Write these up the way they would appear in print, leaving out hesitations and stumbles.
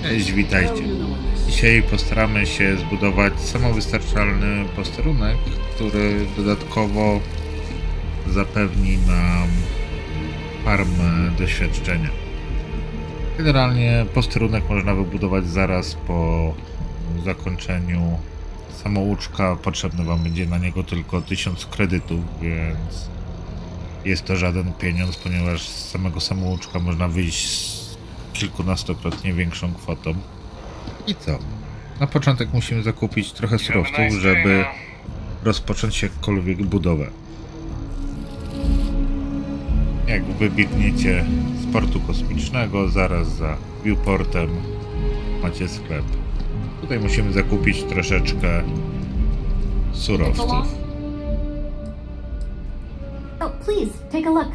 Cześć, witajcie. Dzisiaj postaramy się zbudować samowystarczalny posterunek, który dodatkowo zapewni nam farmę doświadczenia. Generalnie posterunek można wybudować zaraz po zakończeniu samouczka. Potrzebne wam będzie na niego tylko 1000 kredytów, więc jest to żaden pieniądz, ponieważ z samego samouczka można wyjść z kilkunastokrotnie większą kwotą. I co? Na początek musimy zakupić trochę surowców, żeby rozpocząć jakkolwiek budowę. Jak wybiegniecie z portu kosmicznego, zaraz za viewportem macie sklep. Tutaj musimy zakupić troszeczkę surowców. Oh, please, take a look.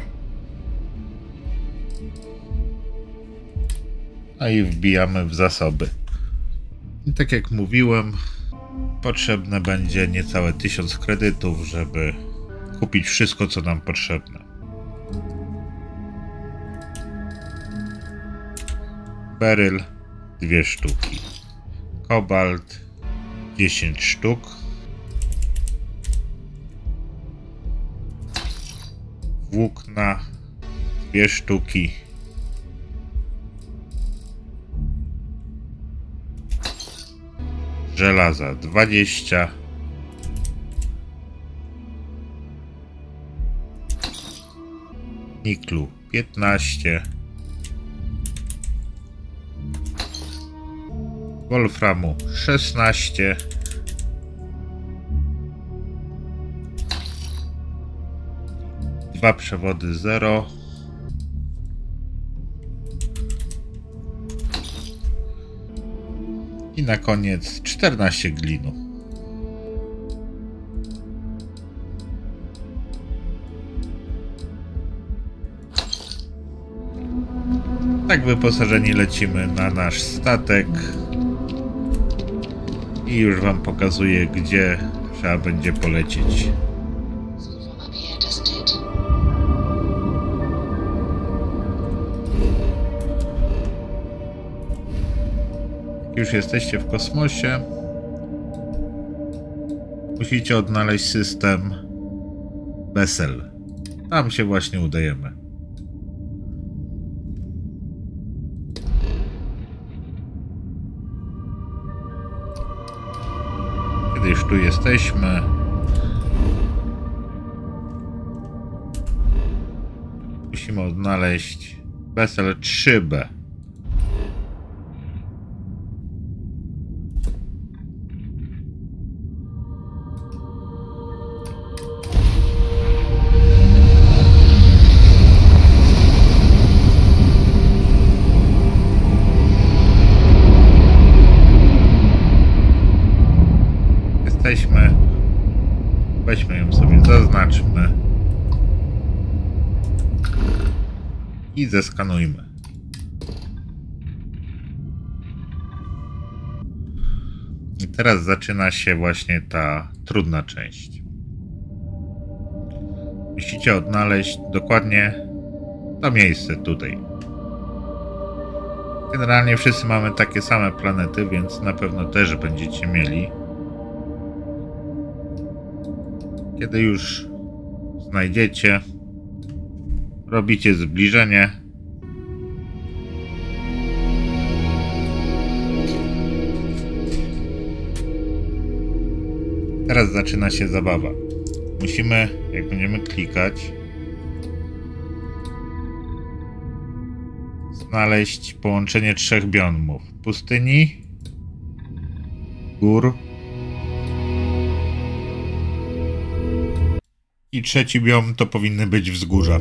A i wbijamy w zasoby. I tak jak mówiłem, potrzebne będzie niecałe 1000 kredytów, żeby kupić wszystko, co nam potrzebne. Beryl 2 sztuki. Kobalt 10 sztuk. Włókna 2 sztuki. Żelaza 20. Niklu 15. Wolframu 16. Dwa przewody 0. I na koniec 14 glinu. Tak wyposażeni lecimy na nasz statek. I już wam pokazuję, gdzie trzeba będzie polecieć. Już jesteście w kosmosie, musicie odnaleźć system Bessel. Tam się właśnie udajemy. Kiedy już tu jesteśmy, musimy odnaleźć Bessel 3B. Weźmy ją sobie, zaznaczmy i zeskanujmy. I teraz zaczyna się właśnie ta trudna część. Musicie odnaleźć dokładnie to miejsce tutaj. Generalnie wszyscy mamy takie same planety, więc na pewno też będziecie mieli. Kiedy już znajdziecie, robicie zbliżenie. Teraz zaczyna się zabawa. Musimy, jak będziemy klikać, znaleźć połączenie 3 biomów: pustyni, gór i trzeci biom to powinny być wzgórza.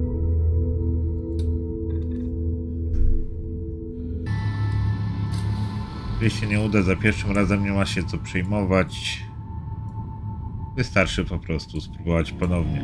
Jeśli się nie uda za pierwszym razem, nie ma się co przejmować. Wystarczy po prostu spróbować ponownie.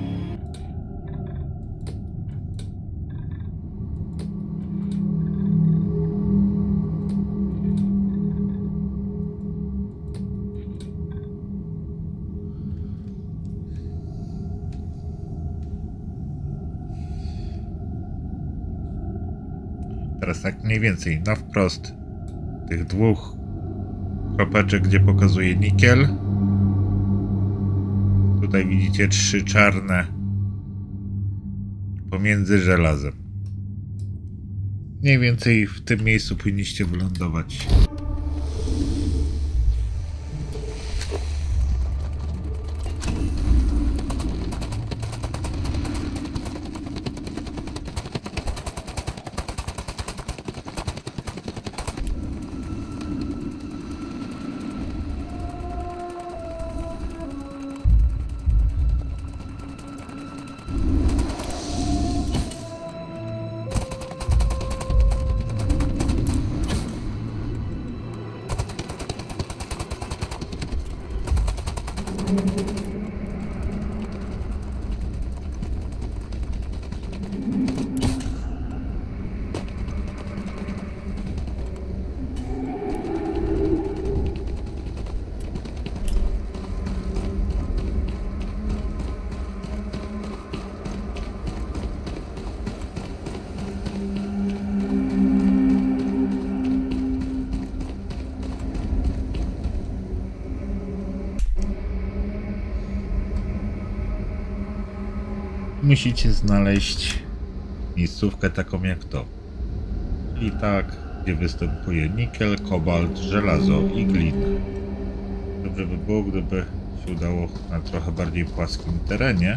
Teraz tak mniej więcej na wprost tych dwóch kropeczek, gdzie pokazuje nikiel. Tutaj widzicie 3 czarne pomiędzy żelazem. Mniej więcej w tym miejscu powinniście wylądować. Musicie znaleźć miejscówkę taką jak to. I tak, gdzie występuje nikiel, kobalt, żelazo i glina. Dobrze by było, gdyby się udało na trochę bardziej płaskim terenie.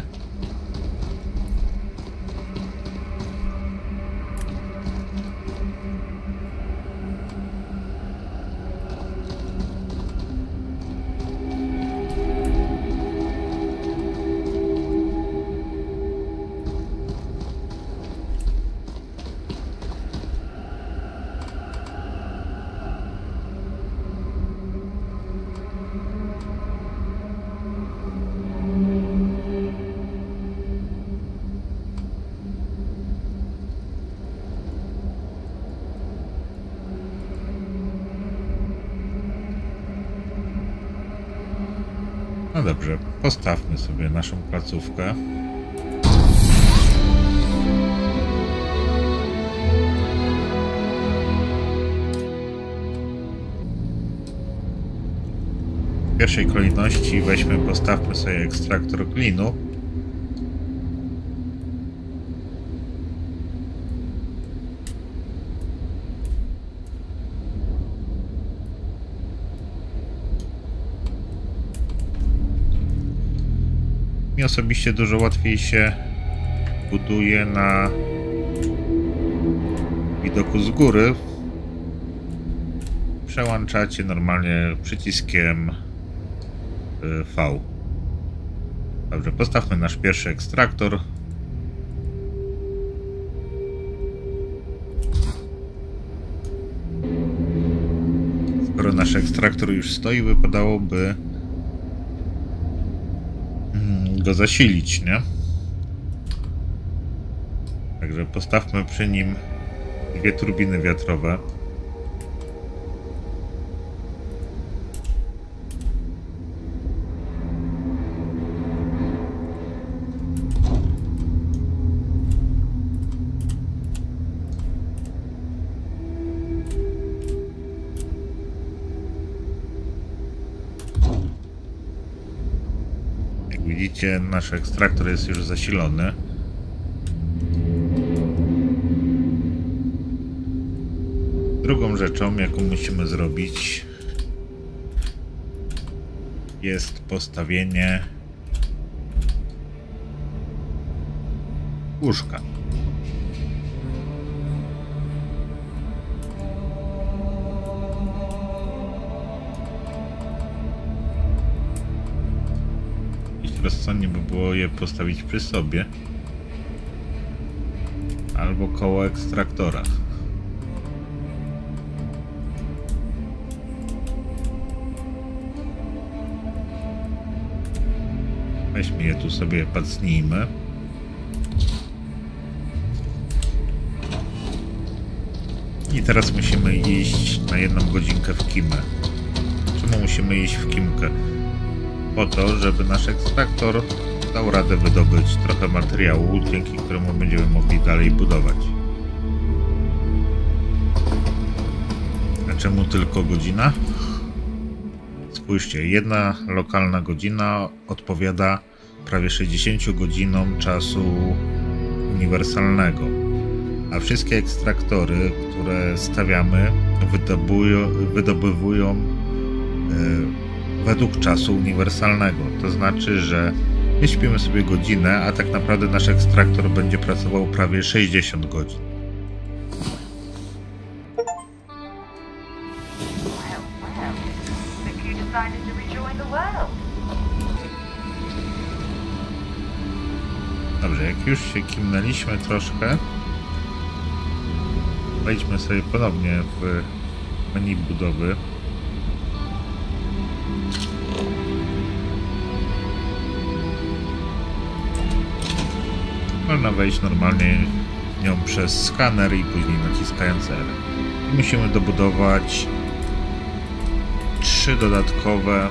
No dobrze, postawmy sobie naszą placówkę. W pierwszej kolejności postawmy sobie ekstraktor glinu. Mi osobiście dużo łatwiej się buduje na widoku z góry. Przełączacie normalnie przyciskiem V. Dobrze, postawmy nasz pierwszy ekstraktor. Skoro nasz ekstraktor już stoi, wypadałoby go zasilić, nie? Także postawmy przy nim 2 turbiny wiatrowe. Widzicie, nasz ekstraktor jest już zasilony. Drugą rzeczą, jaką musimy zrobić, jest postawienie łóżka. Rozsądnie by było je postawić przy sobie albo koło ekstraktora. Weźmy je tu sobie, pacnijmy. I teraz musimy iść na 1 godzinkę w kimę. Czemu musimy iść w kimkę? Po to, żeby nasz ekstraktor dał radę wydobyć trochę materiału, dzięki któremu będziemy mogli dalej budować. czemu tylko godzina? Spójrzcie, jedna lokalna godzina odpowiada prawie 60 godzinom czasu uniwersalnego, a wszystkie ekstraktory, które stawiamy, wydobywują według czasu uniwersalnego. To znaczy, że my śpimy sobie godzinę, a tak naprawdę nasz ekstraktor będzie pracował prawie 60 godzin. Dobrze, jak już się kimnęliśmy troszkę, wejdźmy sobie ponownie w menu budowy. Można wejść normalnie nią przez skaner i później naciskając R. I musimy dobudować 3 dodatkowe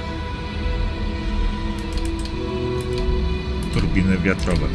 turbiny wiatrowe.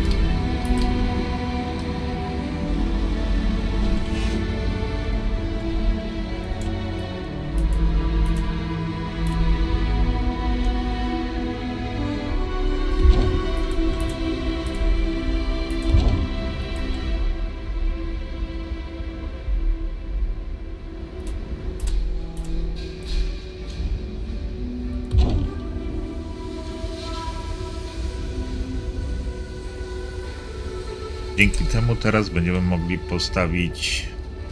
Dzięki temu teraz będziemy mogli postawić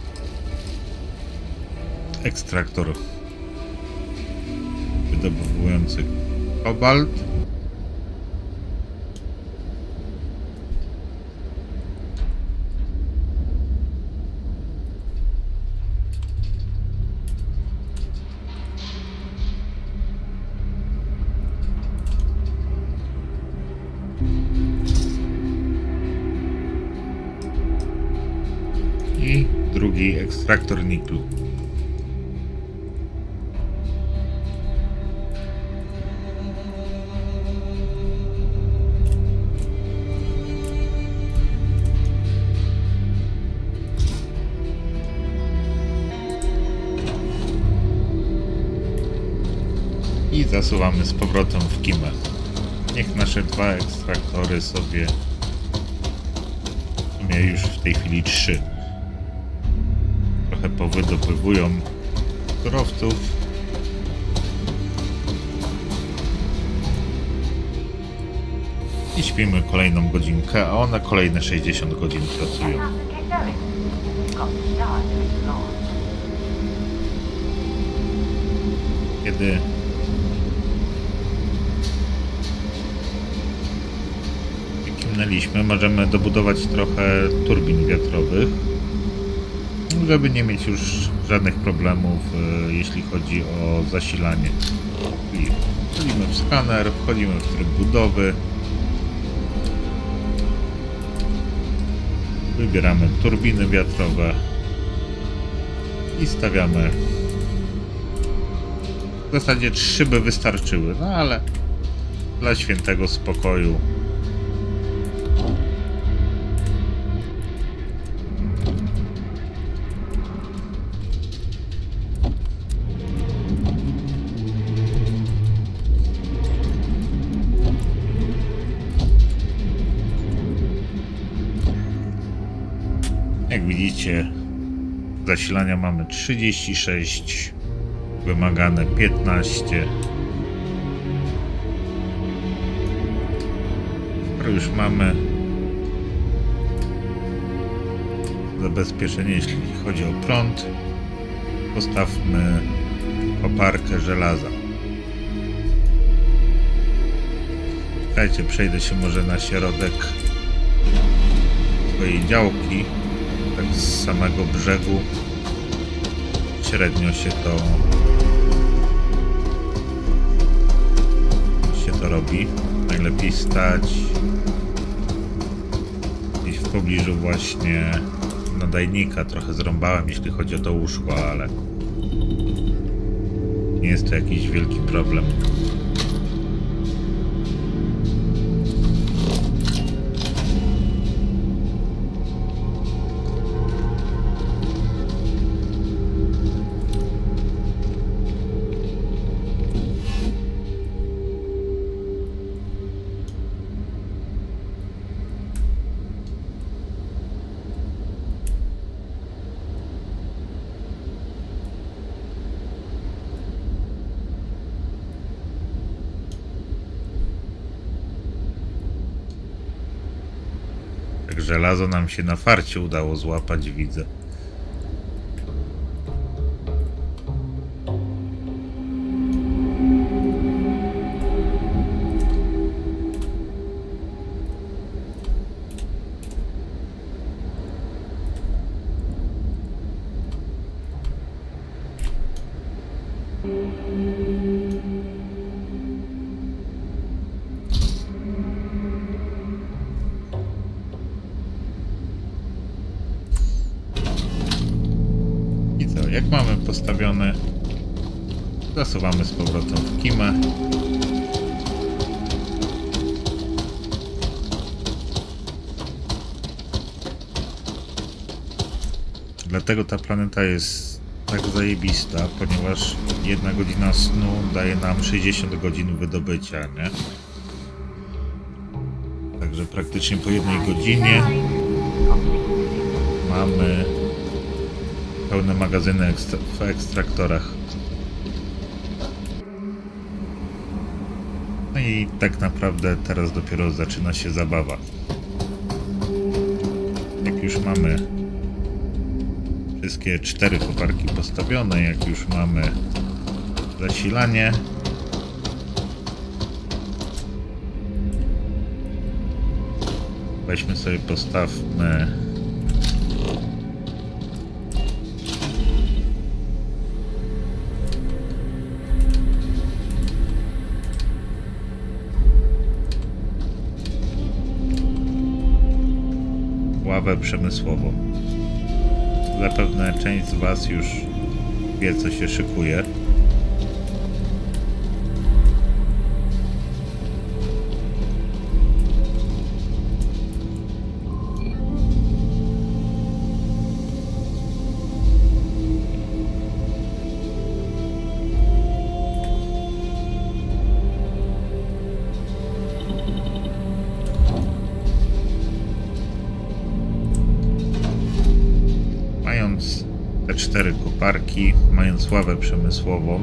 ekstraktor wydobywujący kobalt. I drugi ekstraktor niklu. I zasuwamy z powrotem w kimę. Niech nasze 2 ekstraktory sobie, w sumie już w tej chwili 3, trochę powydobywują surowców. I śpimy kolejną godzinkę, a one kolejne 60 godzin pracują. Kiedy kimnęliśmy, możemy dobudować trochę turbin wiatrowych, żeby nie mieć już żadnych problemów, jeśli chodzi o zasilanie. I wchodzimy w skaner, wchodzimy w tryb budowy, wybieramy turbiny wiatrowe i stawiamy. W zasadzie 3 by wystarczyły, no ale dla świętego spokoju jak widzicie, zasilania mamy 36, wymagane 15. Skoro już mamy zabezpieczenie, jeśli chodzi o prąd, postawmy koparkę żelaza. Czekajcie, przejdę się może na środek swojej działki. Tak z samego brzegu średnio się to robi. Najlepiej stać gdzieś w pobliżu właśnie nadajnika. Trochę zrąbałem, jeśli chodzi o to łóżko, ale nie jest to jakiś wielki problem. Żelazo nam się na farcie udało złapać, widzę. Jak mamy postawione, zasuwamy z powrotem w kimę. Dlatego ta planeta jest tak zajebista, ponieważ 1 godzina snu daje nam 60 godzin wydobycia, nie? Także praktycznie po 1 godzinie mamy pełne magazyny w ekstraktorach. No i tak naprawdę teraz dopiero zaczyna się zabawa. Jak już mamy wszystkie 4 koparki postawione, jak już mamy zasilanie, weźmy sobie, postawmy ławę przemysłową. Zapewne część z Was już wie, co się szykuje. Te 4 koparki, mając ławę przemysłową,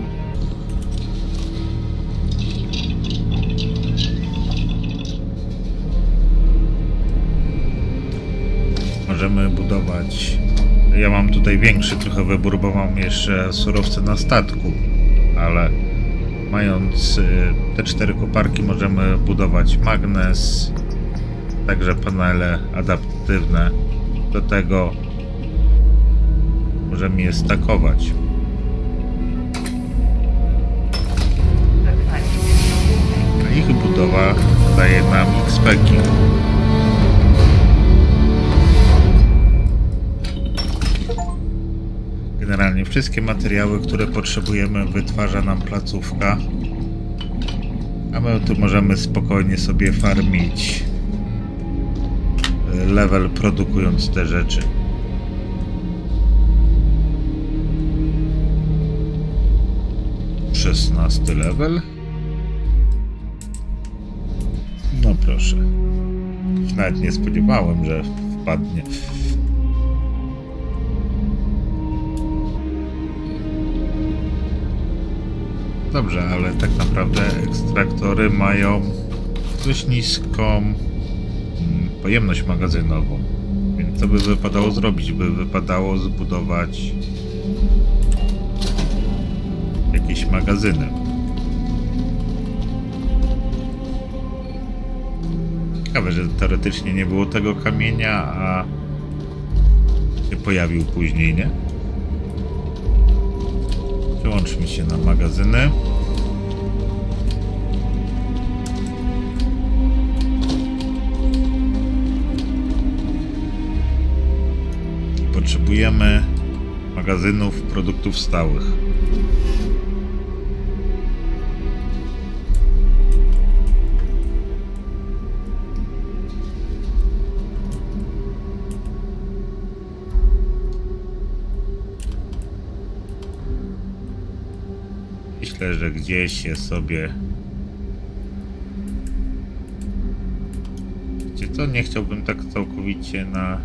możemy budować. Ja mam tutaj większy trochę wybór, bo mam jeszcze surowce na statku, ale mając te 4 koparki możemy budować magnes, także panele adaptywne. Do tego możemy je stakować. A ich budowa daje nam XP-ki. Generalnie wszystkie materiały, które potrzebujemy, wytwarza nam placówka, a my tu możemy spokojnie sobie farmić level, produkując te rzeczy. Szesnasty level. No proszę. Nawet nie spodziewałem, że wpadnie. Dobrze, ale tak naprawdę ekstraktory mają dość niską pojemność magazynową. Więc co by wypadało zrobić? By wypadało zbudować jakieś magazyny. Ciekawe, że teoretycznie nie było tego kamienia, a się pojawił później, nie? Przełączmy się na magazyny. Potrzebujemy magazynów produktów stałych. Myślę, że gdzieś je sobie... Wiecie co? Nie chciałbym tak całkowicie na...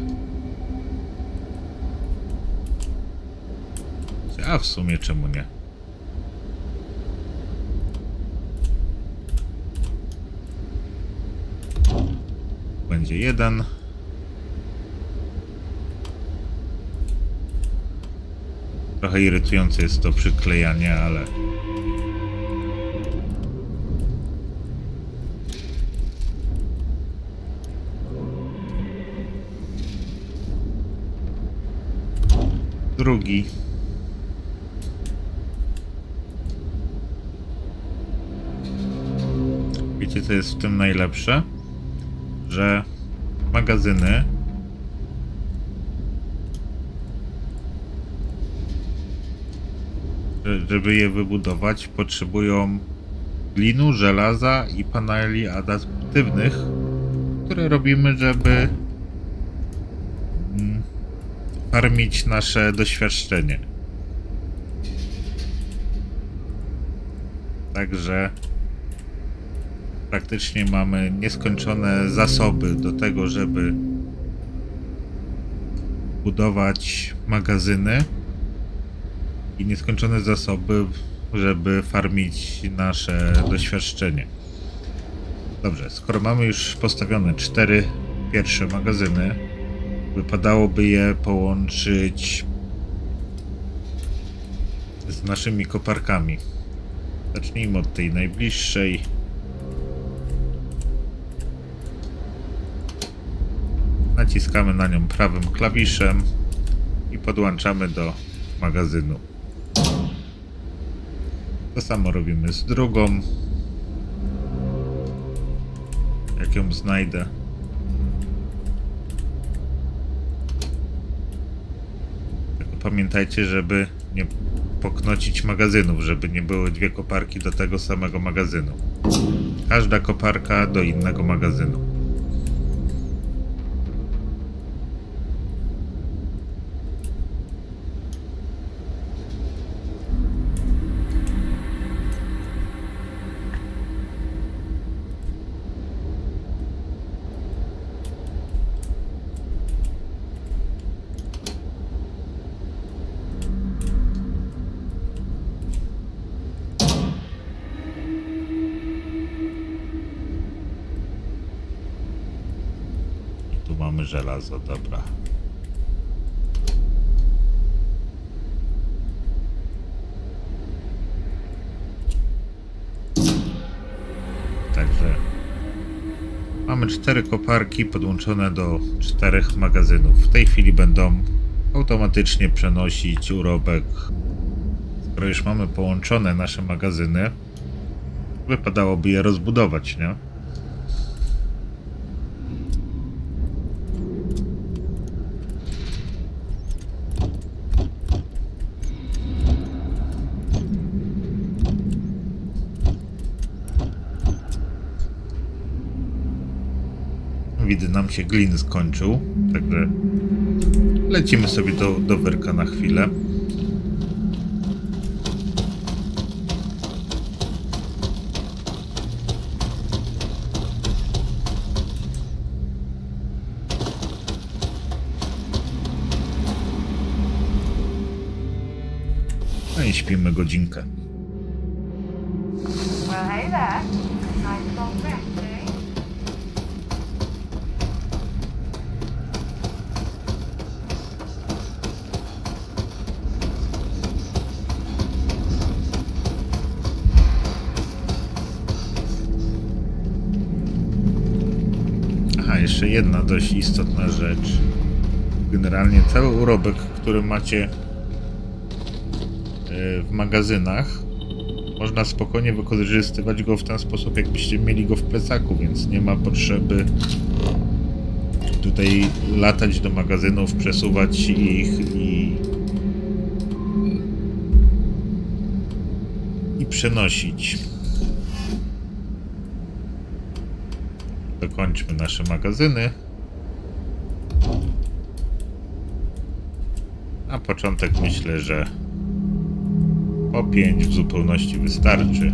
A w sumie czemu nie? Będzie 1. Trochę irytujące jest to przyklejanie, ale... Drugi. Wiecie, co jest w tym najlepsze? Że magazyny żeby je wybudować, potrzebują glinu, żelaza i paneli adaptywnych, które robimy, żeby farmić nasze doświadczenie. Także praktycznie mamy nieskończone zasoby do tego, żeby budować magazyny i nieskończone zasoby, żeby farmić nasze doświadczenie. Dobrze, skoro mamy już postawione 4 pierwsze magazyny, wypadałoby je połączyć z naszymi koparkami. Zacznijmy od tej najbliższej. Naciskamy na nią prawym klawiszem i podłączamy do magazynu. To samo robimy z drugą. Jak ją znajdę. Tylko pamiętajcie, żeby nie poknocić magazynów, żeby nie były 2 koparki do tego samego magazynu. Każda koparka do innego magazynu. Tu mamy żelazo, dobra. Także mamy 4 koparki podłączone do 4 magazynów. W tej chwili będą automatycznie przenosić urobek. Skoro już mamy połączone nasze magazyny, wypadałoby je rozbudować, nie? Widzę, nam się glin skończył, także lecimy sobie do wyrka na chwilę. No i śpimy godzinkę. Well, hey there. Nice long rest, eh? Aha, jeszcze jedna dość istotna rzecz. Generalnie cały urobek, który macie w magazynach, można spokojnie wykorzystywać go w ten sposób, jakbyście mieli go w plecaku, więc nie ma potrzeby tutaj latać do magazynów, przesuwać ich i przenosić. Dokończmy nasze magazyny. Na początek myślę, że po 5 w zupełności wystarczy.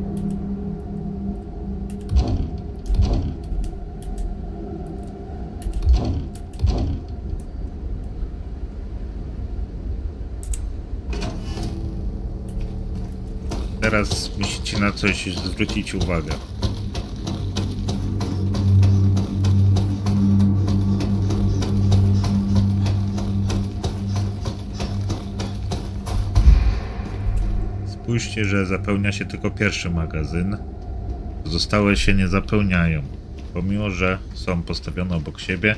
Teraz musicie na coś zwrócić uwagę. Spójrzcie, że zapełnia się tylko pierwszy magazyn. Pozostałe się nie zapełniają. Pomimo, że są postawione obok siebie.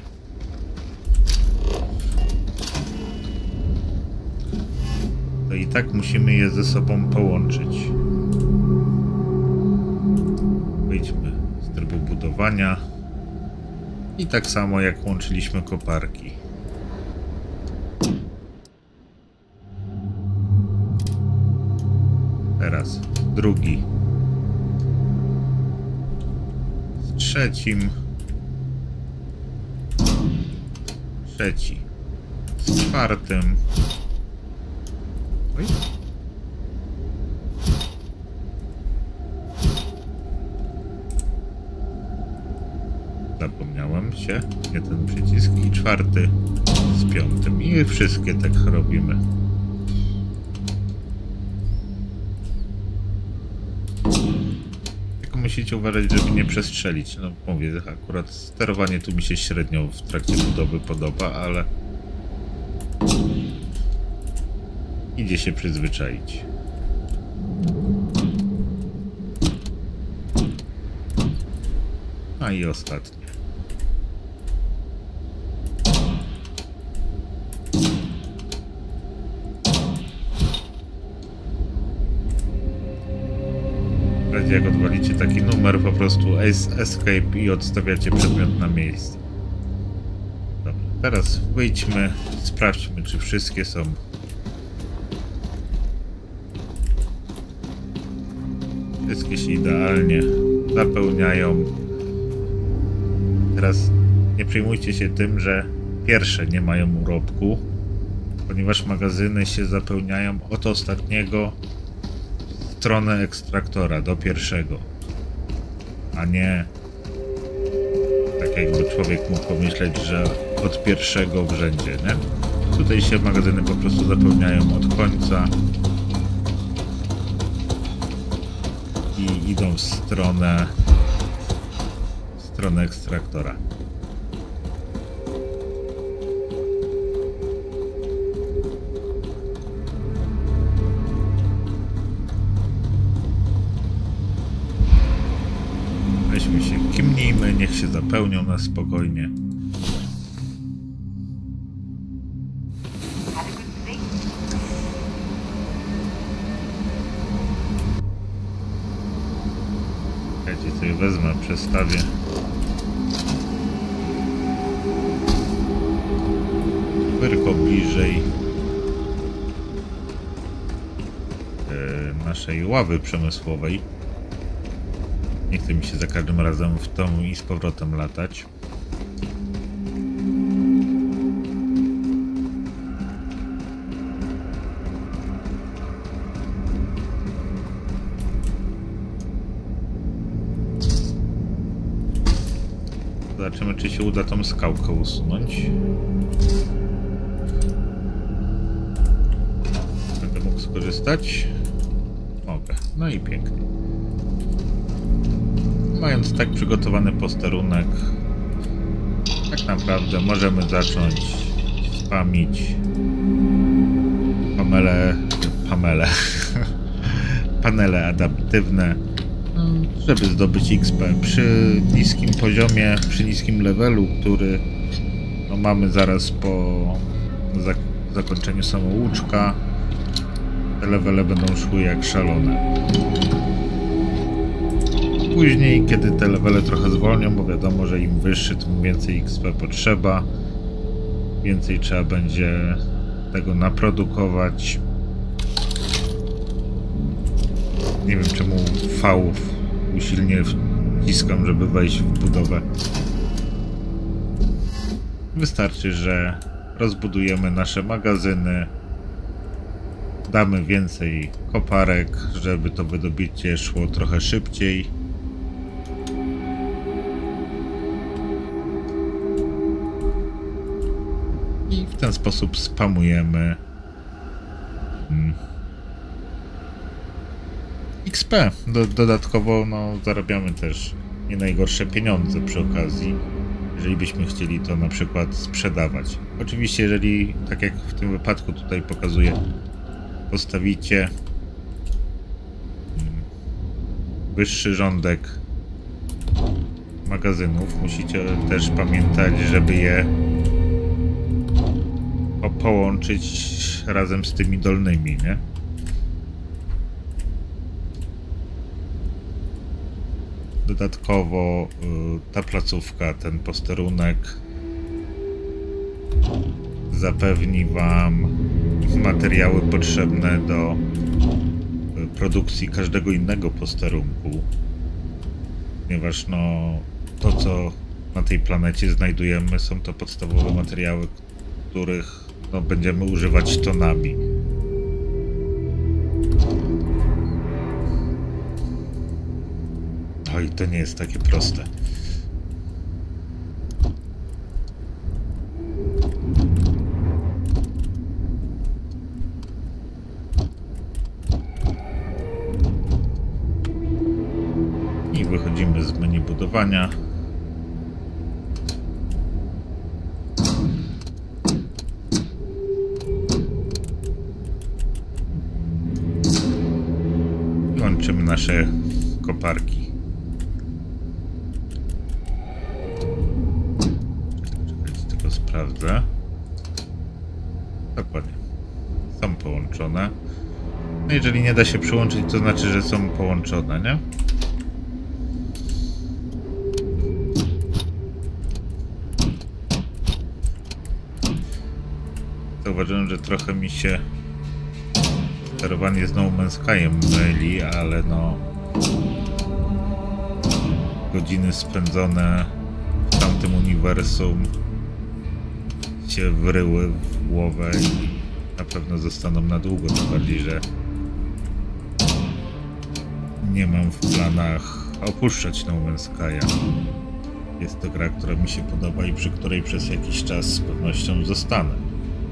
To i tak musimy je ze sobą połączyć. Wyjdźmy z trybu budowania. I tak samo jak łączyliśmy koparki. Teraz drugi. Z trzecim. Trzeci. Z czwartym. Oj. Zapomniałem się, gdzie ten przycisk. I czwarty z piątym. I wszystkie tak robimy. Tylko musicie uważać, żeby nie przestrzelić. No mówię, akurat sterowanie tu mi się średnio w trakcie budowy podoba, ale idzie się przyzwyczaić. A i ostatnie. Jak odwalicie taki numer, po prostu escape i odstawiacie przedmiot na miejsce. Dobra, teraz wyjdźmy, sprawdźmy, czy wszystkie są. Wszystkie się idealnie zapełniają. Teraz nie przejmujcie się tym, że pierwsze nie mają urobku, ponieważ magazyny się zapełniają od ostatniego w stronę ekstraktora do pierwszego, a nie tak jakby człowiek mógł pomyśleć, że od pierwszego w rzędzie, nie? Tutaj się magazyny po prostu zapełniają od końca i idą w stronę ekstraktora. Weźmy się, kimnijmy, niech się zapełnią na spokojnie. Czekajcie, sobie wezmę, przestawię. Tylko bliżej naszej ławy przemysłowej. Nie chce mi się za każdym razem w tą i z powrotem latać. Zobaczymy, czy się uda tą skałkę usunąć. Będę mógł skorzystać? Mogę. No i pięknie. Mając tak przygotowany posterunek, tak naprawdę możemy zacząć spamić panele adaptywne, żeby zdobyć XP przy niskim poziomie, przy niskim levelu, który no, mamy zaraz po zakończeniu samouczka. Te levele będą szły jak szalone. Później, kiedy te levele trochę zwolnią, bo wiadomo, że im wyższy, tym więcej XP potrzeba. Więcej trzeba będzie tego naprodukować. Nie wiem, czemu V usilnie wciskam, żeby wejść w budowę. Wystarczy, że rozbudujemy nasze magazyny. Damy więcej koparek, żeby to wydobycie szło trochę szybciej. I w ten sposób spamujemy XP. Dodatkowo no, zarabiamy też nie najgorsze pieniądze przy okazji, jeżeli byśmy chcieli to na przykład sprzedawać. Oczywiście, jeżeli, tak jak w tym wypadku tutaj pokazuję, postawicie wyższy rządek magazynów, musicie też pamiętać, żeby je połączyć razem z tymi dolnymi, nie? Dodatkowo ta placówka, ten posterunek zapewni wam materiały potrzebne do produkcji każdego innego posterunku, ponieważ no to, co na tej planecie znajdujemy, są to podstawowe materiały, których no, będziemy używać tonami. Oj, to nie jest takie proste. I wychodzimy z menu budowania. Łączymy nasze koparki. Czekajcie, tylko sprawdzę. Dokładnie. Są połączone. No jeżeli nie da się przyłączyć, to znaczy, że są połączone, nie? Zauważyłem, że trochę mi się sterowanie z No Man's Skyem myli, ale no godziny spędzone w tamtym uniwersum się wryły w głowę i na pewno zostaną na długo, tym bardziej, że nie mam w planach opuszczać No Man's Sky'a. Jest to gra, która mi się podoba i przy której przez jakiś czas z pewnością zostanę.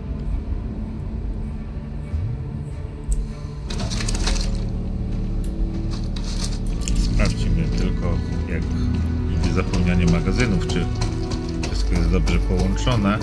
Sprawdźmy tylko, jak idzie zapełnianie magazynów, czy wszystko jest dobrze połączone.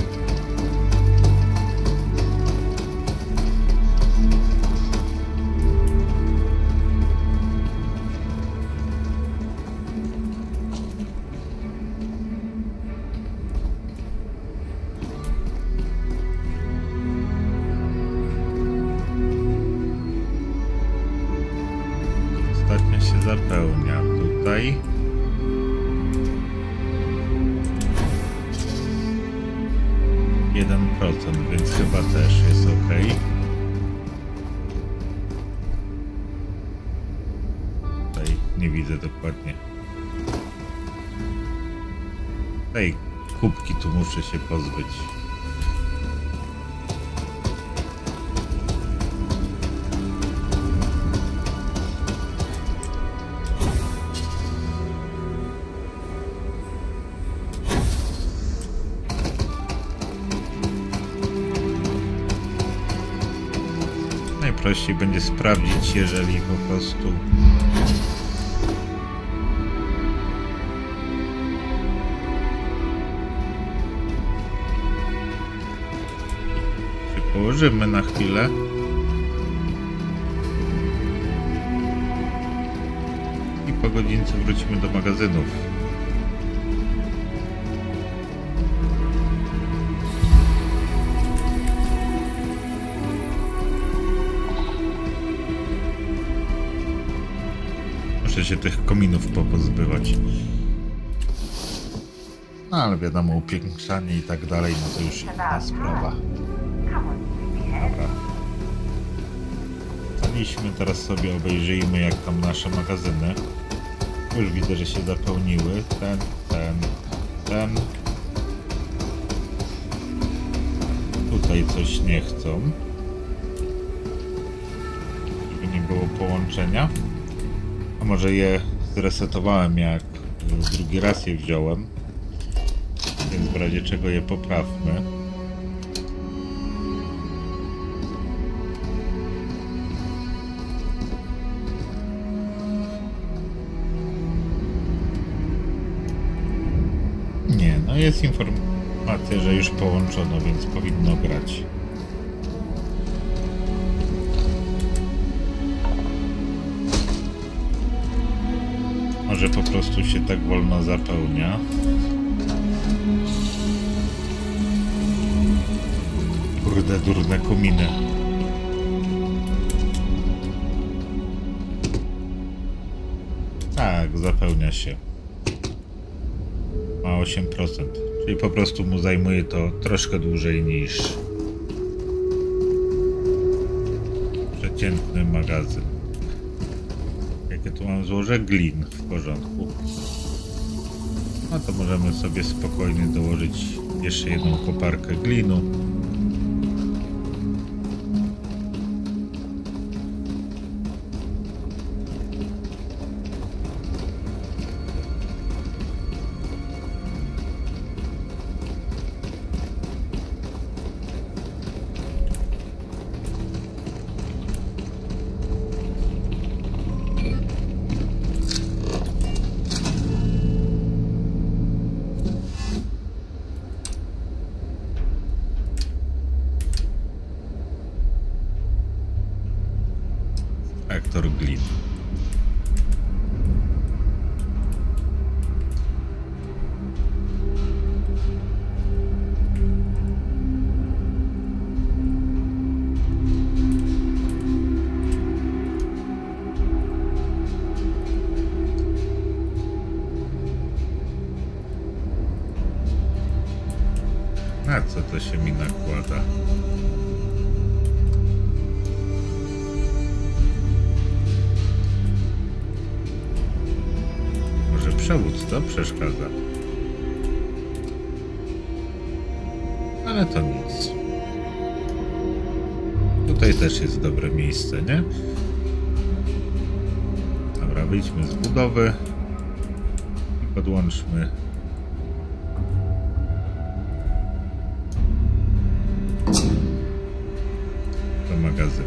Ostatnio się zapełnia tutaj. Więc chyba też jest ok. Tutaj nie widzę dokładnie. Tej kubki tu muszę się pozbyć. Najprościej będzie sprawdzić, jeżeli po prostu się położymy na chwilę. I po godzince wrócimy do magazynów. Muszę się tych kominów popozbywać. No ale wiadomo, upiększanie i tak dalej, no to już inna sprawa. Dobra. Staliśmy, teraz sobie obejrzyjmy, jak tam nasze magazyny. Już widzę, że się zapełniły. Ten. Tutaj coś nie chcą. Żeby nie było połączenia. A może je zresetowałem, jak drugi raz je wziąłem, więc w razie czego je poprawmy. Nie, no jest informacja, że już połączono, więc powinno grać. że po prostu się tak wolno zapełnia. Kurde, durne kominy. Tak, zapełnia się. Ma 8%. Czyli po prostu mu zajmuje to troszkę dłużej niż przeciętny magazyn. Jakie tu mam złoże? Glin. W porządku. No to możemy sobie spokojnie dołożyć jeszcze jedną koparkę glinu. Aktor glin. Na co to się mi nakłada? Przewód to przeszkadza. Ale to nic. Tutaj też jest dobre miejsce, nie? Dobra, wyjdźmy z budowy i podłączmy do magazynu.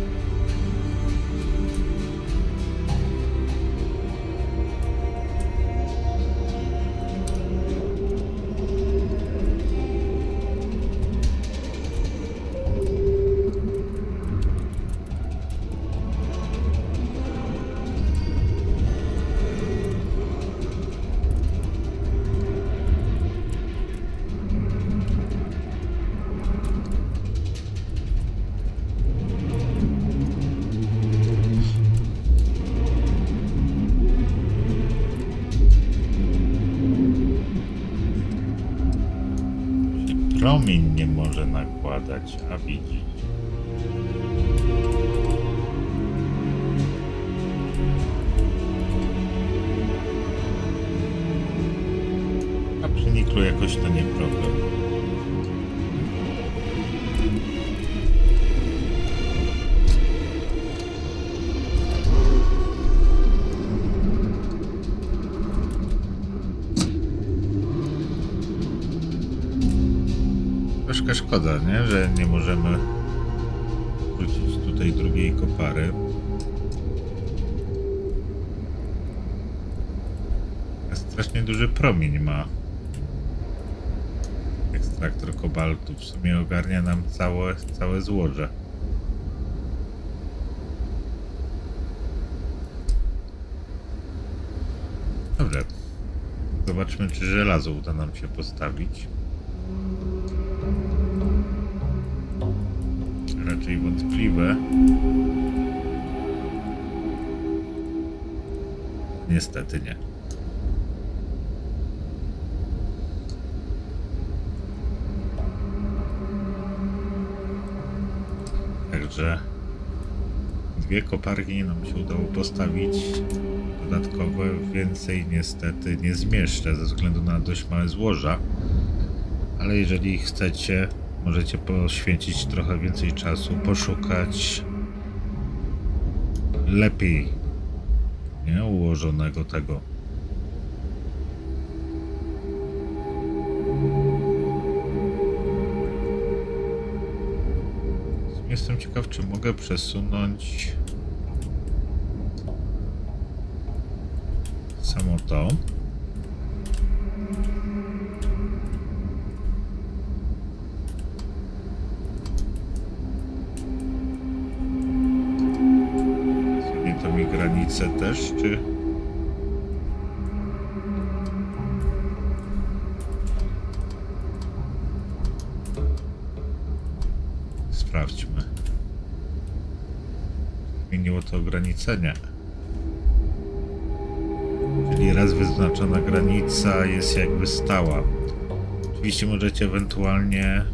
Promień nie może nakładać, a widzisz. A przy niklu jakoś to nie problem. Troszkę szkoda, nie? Że nie możemy wrzucić tutaj drugiej kopary. Strasznie duży promień ma ekstraktor kobaltu. W sumie ogarnia nam całe złoże. Dobra. Zobaczmy, czy żelazo uda nam się postawić. Raczej wątpliwe. Niestety nie. Także dwie koparki nam się udało postawić. Dodatkowe więcej niestety nie zmieszczę ze względu na dość małe złoża. Ale jeżeli chcecie, możecie poświęcić trochę więcej czasu, poszukać lepiej ułożonego tego. Jestem ciekaw, czy mogę przesunąć samo to. Zmienię to mi granicę też, czy... zmieniło to ograniczenie. Czyli raz wyznaczona granica jest jakby stała. Oczywiście możecie ewentualnie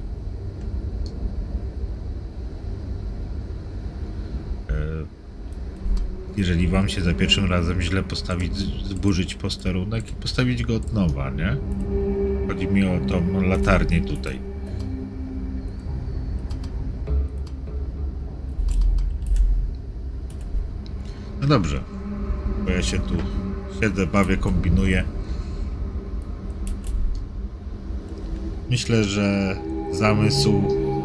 jeżeli wam się za pierwszym razem źle postawić, zburzyć posterunek i postawić go od nowa, nie? Chodzi mi o tą latarnię tutaj. No dobrze, bo ja się tu siedzę, bawię, kombinuję. Myślę, że zamysł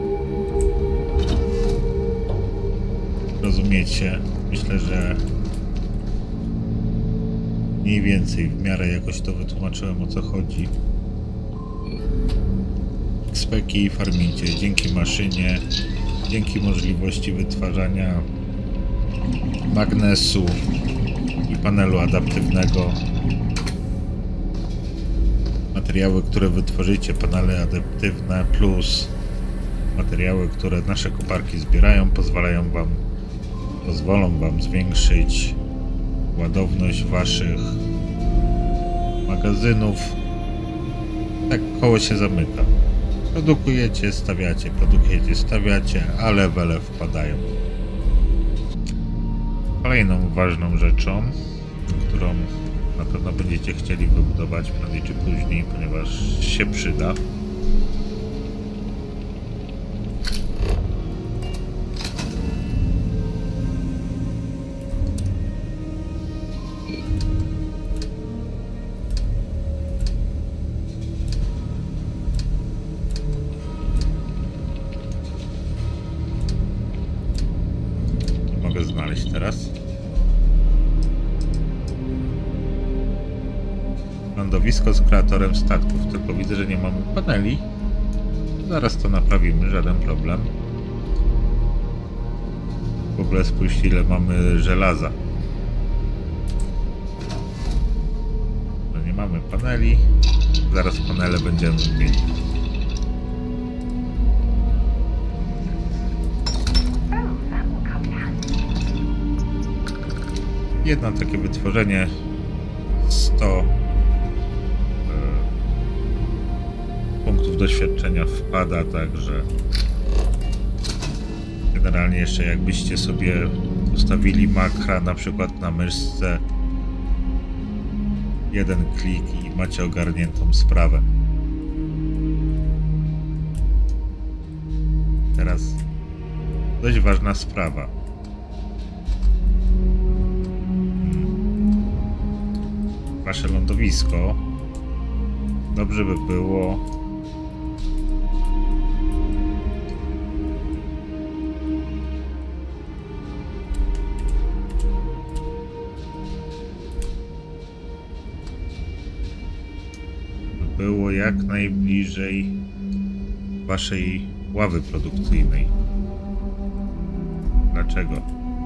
rozumiecie. Myślę, że mniej więcej w miarę jakoś to wytłumaczyłem, o co chodzi. Speki farmicie dzięki maszynie, dzięki możliwości wytwarzania magnesu i panelu adaptywnego. Materiały, które wytworzycie, panele adaptywne plus materiały, które nasze koparki zbierają, pozwolą wam zwiększyć ładowność waszych magazynów. Tak koło się zamyka. Produkujecie, stawiacie, a levele wpadają. Kolejną ważną rzeczą, którą na pewno będziecie chcieli wybudować prędzej czy później, ponieważ się przyda. Znaleźć teraz lądowisko z kreatorem statków, tylko widzę, że nie mamy paneli. Zaraz to naprawimy, żaden problem. W ogóle spójrzcie, ile mamy żelaza. No nie mamy paneli, zaraz panele będziemy mieli. Jedno takie wytworzenie 100 punktów doświadczenia wpada, także generalnie jeszcze jakbyście sobie ustawili makra na przykład na myszce, jeden klik i macie ogarniętą sprawę. Teraz dość ważna sprawa. Wasze lądowisko, dobrze by było jak najbliżej waszej ławy produkcyjnej. Dlaczego?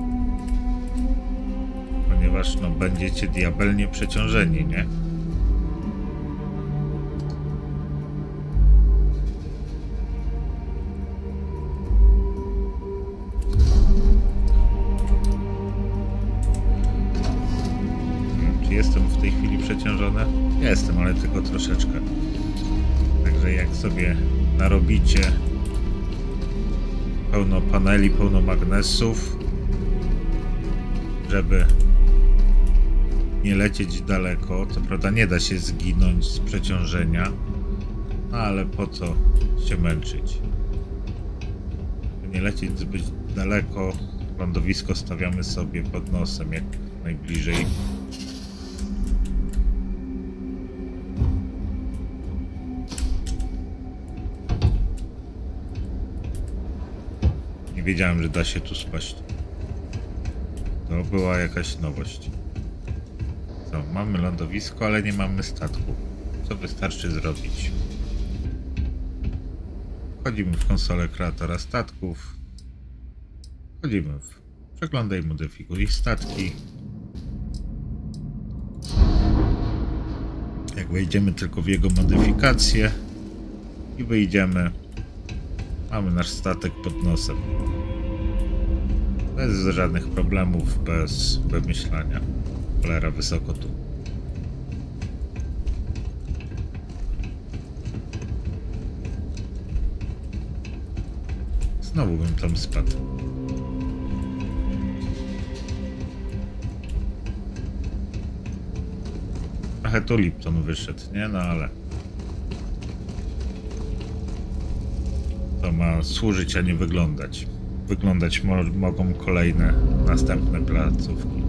Ponieważ no, będziecie diabelnie przeciążeni, nie? Czy jestem w tej chwili przeciążony? Jestem, ale tylko troszeczkę. Także jak sobie narobicie pełno paneli, pełno magnesów, żeby nie lecieć daleko, co prawda nie da się zginąć z przeciążenia, no ale po co się męczyć? Żeby nie lecieć zbyt daleko, lądowisko stawiamy sobie pod nosem jak najbliżej. Nie wiedziałem, że da się tu spaść. To była jakaś nowość. Co, mamy lądowisko, ale nie mamy statku. Co wystarczy zrobić? Wchodzimy w konsolę kreatora statków. Wchodzimy w przeglądaj, modyfikuj statki. Jak wejdziemy tylko w jego modyfikację i wyjdziemy, mamy nasz statek pod nosem. Bez żadnych problemów, bez wymyślania. Cholera, wysoko tu. Znowu bym tam spadł. Trochę tu Lipton wyszedł, nie? No ale... to ma służyć, a nie wyglądać. Wyglądać mogą kolejne, następne placówki.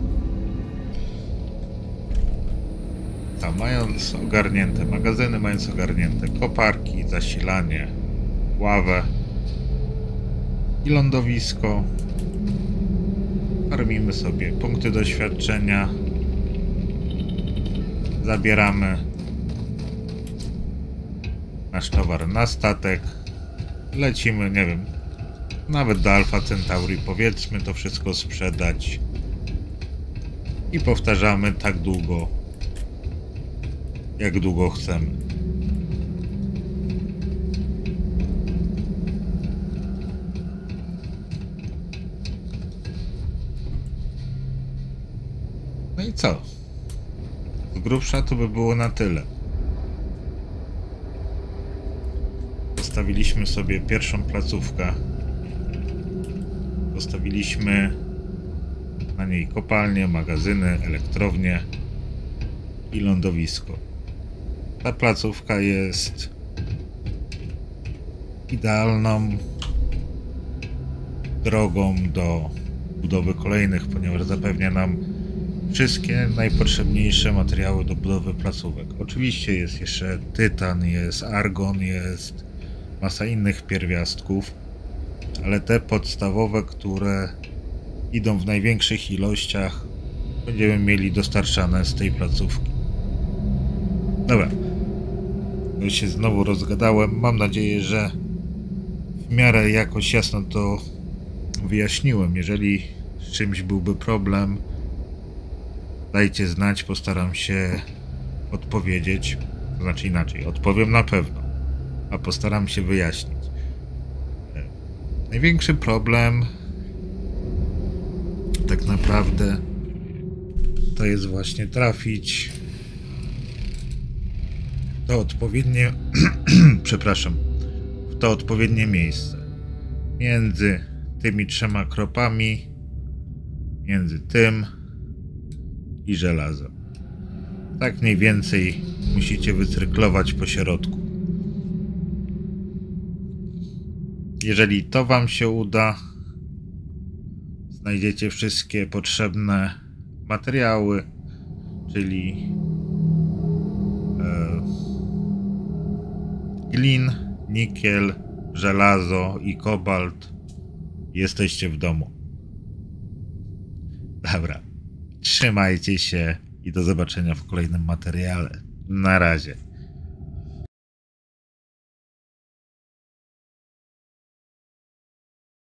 A mając ogarnięte magazyny, mając ogarnięte koparki, zasilanie, ławę i lądowisko, farmimy sobie punkty doświadczenia, zabieramy nasz towar na statek, lecimy, nie wiem, nawet do Alpha Centauri, powiedzmy, to wszystko sprzedać i powtarzamy tak długo, jak długo chcemy. No i co? Z grubsza to by było na tyle. Postawiliśmy sobie pierwszą placówkę. Postawiliśmy na niej kopalnie, magazyny, elektrownie i lądowisko. Ta placówka jest idealną drogą do budowy kolejnych, ponieważ zapewnia nam wszystkie najpotrzebniejsze materiały do budowy placówek. Oczywiście jest jeszcze tytan, jest argon, jest masa innych pierwiastków, ale te podstawowe, które idą w największych ilościach, będziemy mieli dostarczane z tej placówki. Dobra, już się znowu rozgadałem. Mam nadzieję, że w miarę jakoś jasno to wyjaśniłem. Jeżeli z czymś byłby problem, dajcie znać, postaram się odpowiedzieć. To znaczy inaczej, odpowiem na pewno, a postaram się wyjaśnić. Największy problem tak naprawdę to jest właśnie trafić w to odpowiednie przepraszam, w to odpowiednie miejsce między tymi trzema kropami, między tym i żelazem. Tak mniej więcej musicie wycyrklować po środku. Jeżeli to wam się uda, znajdziecie wszystkie potrzebne materiały, czyli glin, nikiel, żelazo i kobalt. Jesteście w domu. Dobra. Trzymajcie się i do zobaczenia w kolejnym materiale. Na razie.